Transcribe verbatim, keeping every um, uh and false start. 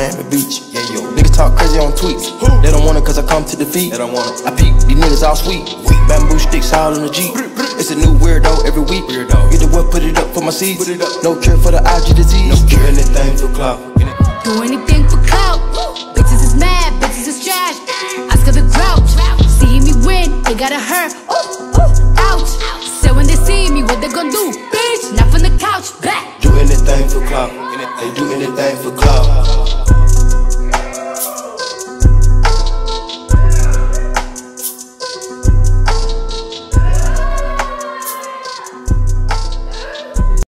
Miami Beach. Yeah, yo. Niggas talk crazy on tweets. Who? They don't want it cause I come to defeat. They don't want it. I peek, these niggas all sweet. Bamboo sticks all in the Jeep. It's a new weirdo every week. Weirdo. Get the what, put it up for my seeds. Put it up. No cure for the I G disease. No cure. Anything for clout. Do anything for clout. Bitches is mad, bitches is trash. Oscar the Grouch. See me win, they gotta hurt. Ooh, ooh, ouch. So when they see me, what they gon' do? Bitch, not from the couch, back. Do anything for clout. They do anything for clout.